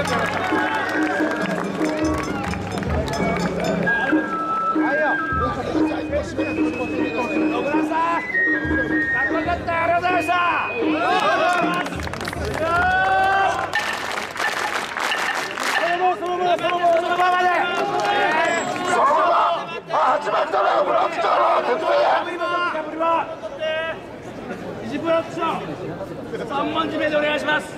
3番地名でお願いします。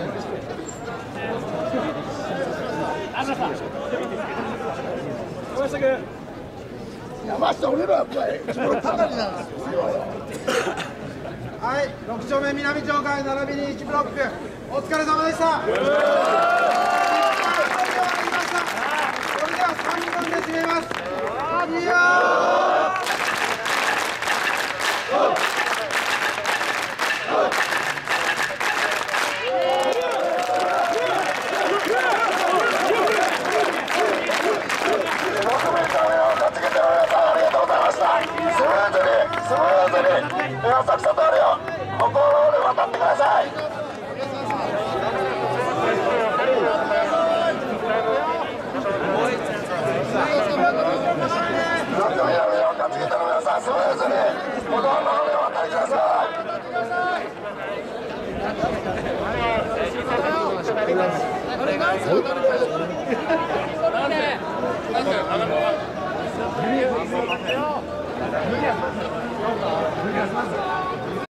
山下俺らやっぱりかなりなんですよ。 はい、6丁目南町会並びに1ブロックお疲れ様でした。それでは3番で締めます。いや浅草通りを歩行ロール渡ってください。スムーズに歩道の上を渡りください。無理や